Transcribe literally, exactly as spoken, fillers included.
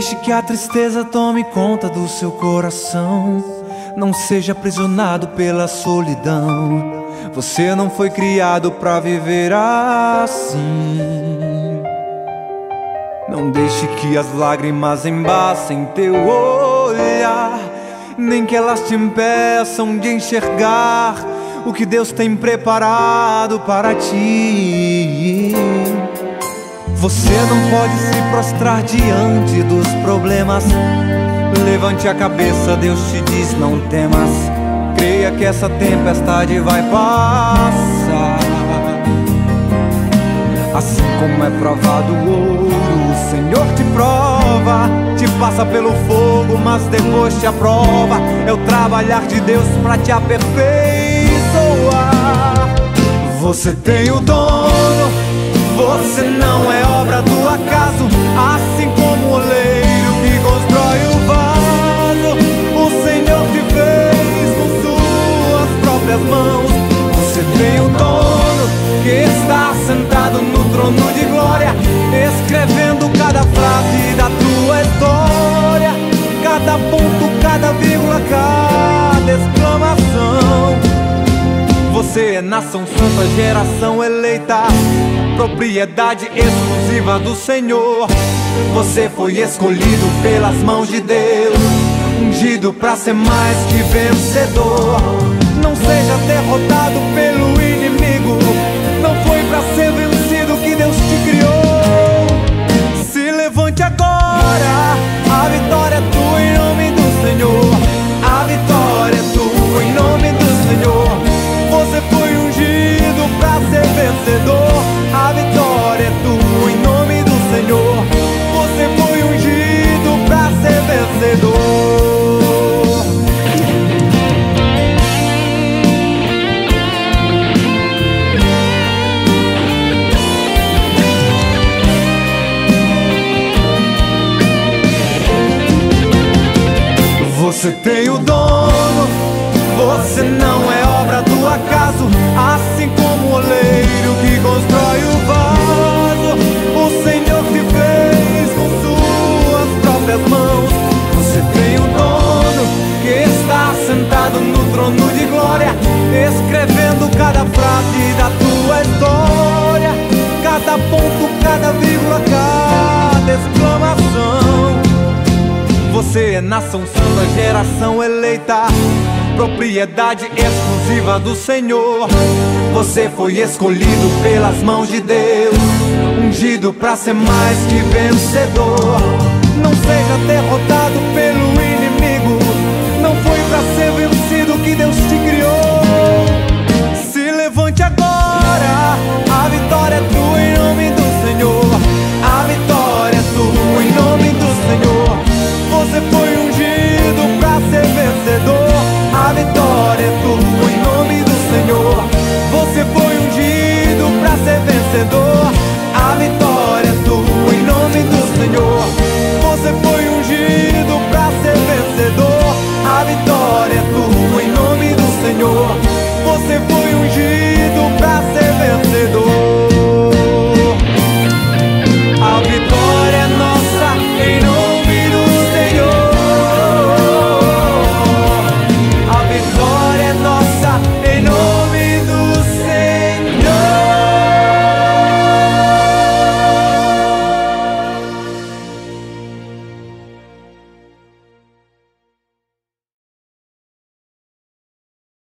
deixe que a tristeza tome conta do seu coração. Não seja aprisionado pela solidão. Você não foi criado pra viver assim. Não deixe que as lágrimas embaçem teu olhar, nem que elas te impeçam de enxergar o que Deus tem preparado para ti. Você não pode se prostrar diante dos problemas. Levante a cabeça, Deus te diz: não temas. Creia que essa tempestade vai passar. Assim como é provado o ouro, o Senhor te prova. Te passa pelo fogo, mas depois te aprova. É o trabalhar de Deus pra te aperfeiçoar. Você tem o dono, você não é obra do acaso. Assim como o oleiro que constrói o vaso, o Senhor te fez com suas próprias mãos. Você tem o dono que está sentado no trono de glória, escrevendo cada frase da tua história, cada ponto, cada vírgula, cada exclamação. Você é nação santa, geração eleita, propriedade exclusiva do Senhor. Você foi escolhido pelas mãos de Deus, ungido pra ser mais que vencedor. Não seja derrotado pelo inimigo. Não foi pra ser vencido que Deus te criou. Se levante agora, a vitória é tua em nome do Senhor. A vitória é tua em nome do Senhor. Você foi ungido pra ser vencedor. A vitória é tua em nome do Senhor. Você foi ungido pra ser vencedor. Você tem o dono, você não é obra do acaso. Assim como o oleiro que constrói o vaso, o Senhor te fez com suas próprias mãos. Você tem o dono que está sentado no trono de glória, escrevendo cada frase da tua história, cada ponto, cada vírgula, cada exclamação. Você é nação santa, geração eleita, propriedade exclusiva do Senhor. Você foi escolhido pelas mãos de Deus, ungido pra ser mais que vencedor. Não seja derrotado pelo inimigo. Não foi pra ser vencido que Deus